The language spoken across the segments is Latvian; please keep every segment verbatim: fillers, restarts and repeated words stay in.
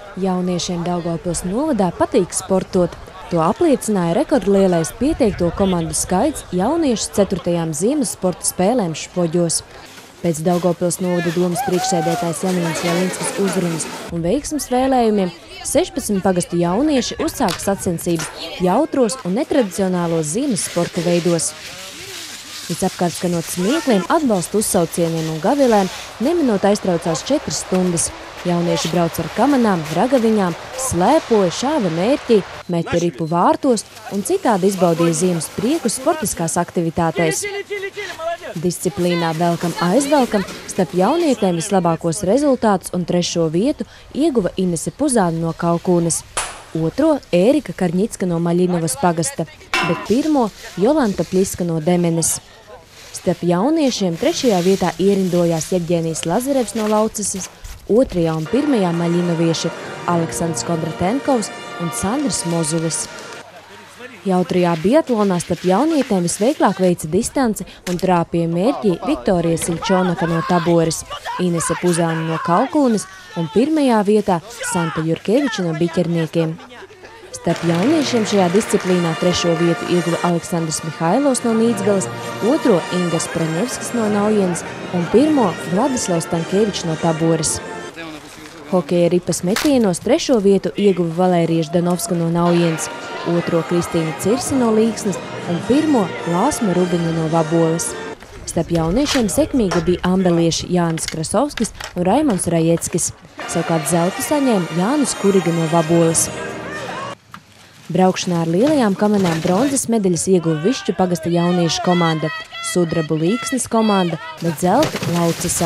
Jauniešiem Daugavpils novadā patīk sportot. To apliecināja rekordlielais pieteikto komandu skaits jauniešu ceturtajām ziemas sporta spēlēm Špoģos. Pēc Daugavpils novada domas priekšsēdētājs Janīns Jelinskis uzrunas un veiksmes vēlējumiem sešpadsmit pagastu jaunieši uzsāka sacensības jautros un netradicionālos ziemas sporta veidos. Visapkārt skanot smiekliem, atbalstu uzsaucieniem un gavilēm, neminot aiztraucās četras stundas. Jaunieši brauc ar kamanām, ragaviņām, slēpoja, šāva mērķī, meta ripu vārtos un citādi izbaudīja ziemas prieku sportiskās aktivitātēs. Disciplīnā velkam aizvelkam starp jaunietēm vislabākos rezultātus un trešo vietu ieguva Inese Puzāne no Kalkūnes. Otro Ērika Karņicka no Maļinovas pagasta, bet pirmo Jolanta Pļiska no Demenes. Starp jauniešiem trešajā vietā ierindojās Jevģēnijs Lazarevs no Laucesas, otrajā un pirmajā maļinovieši Aleksandrs Kondratenkovs un Sandrs Mozulis. Jautrajā biatlonā starp jaunietēm visveiklāk veica distanci un trāpīja mērķī Viktorija Siļčonaka no Taboras, Inese Puzāne no Kalkūnes un pirmajā vietā Santa Jurkeviča no Biķerniekiem. Starp jauniešiem šajā disciplīnā trešo vietu ieguva Aleksandrs Mihailovs no Nīdzgalas, otro Ingars Praņevskis no Naujienas un pirmo Vladislavs Tankēvičs no Taboras. Hokeja ripas metienos trešo vietu ieguva Valērija Ždanovska no Naujienas, otro Kristīna Cirsi no Līksnes un pirmo Lāsma Rubina no Vaboles. Starp jauniešiem sekmīgi bija ambelieši Jānis Krasovskis un Raimonds Rajeckis. Savukārt zeltu saņēma Jānis Kuriga no Vaboles. Braukšanā ar lielajām kamanām bronzas medaļas ieguva Višķu pagasta jauniešu komanda, sudrabu Līksnes komanda, bet zelta Laucesa.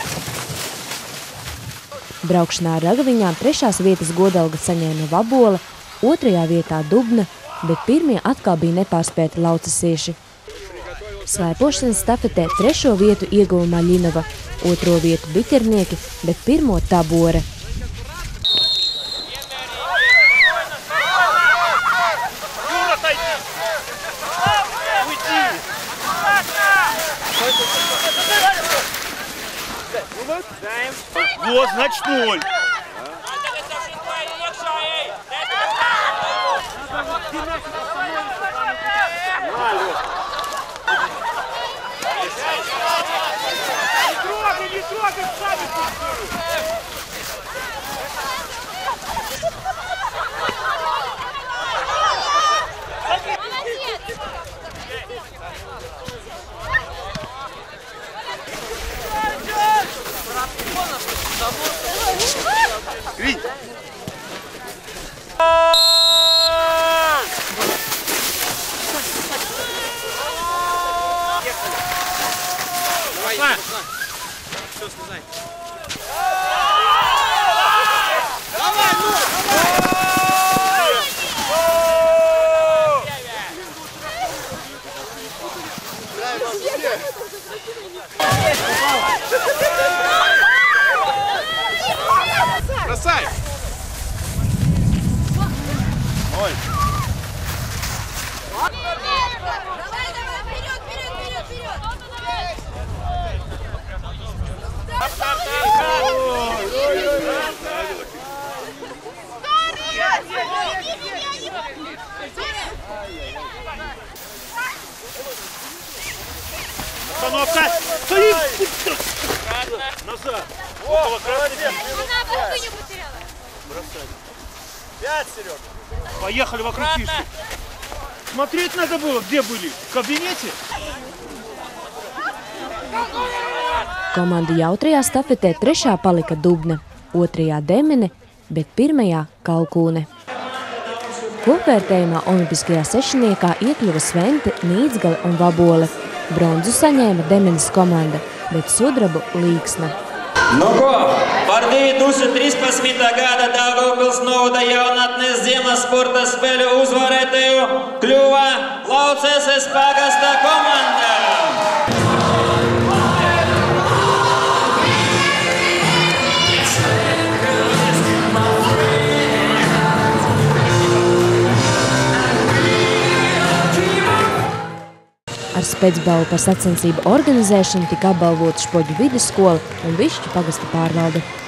Braukšanā ar ragaviņām trešās vietas godalga saņēma Vabola, otrajā vietā Dubna, bet pirmie atkal bija nepārspēti laucesieši. Slēpošanas stafetē trešo vietu ieguva Maļinova, otro vietu Biķernieki, bet pirmo Tabora. Вот, значит, ноль. Гри! Давай, что сказать? Давай, ну! Бросай! Ой! Давай, давай, вперед, вперед, вперед, вперед! Остановка! Стоит! Назад! Около красной! Она бабу не потеряла! Бросай! Пять, Серега! Поехали вокруг фишки! Смотреть надо было, где были? В кабинете? Komandu jautrajā stafetē trešā palika Dubna, otrajā Demene, bet pirmajā Kalkūne. Kopvērtējumā olimpiskajā sešniekā iekļuva Svente, Nīdzgale un Vabole. Bronzu saņēma Demenes komanda, bet sudrabu Līksne. Nu ko, par divi tūkstoši trīspadsmitā gada Daugavpils novada jaunatnes ziemas sporta spēļu uzvarētāju kļuva Laucesas pagasta komanda. Ar spēcbalvu par sacensību organizēšanu tika apbalvota Špoģu vidusskola un Višķu pagasta pārvalde.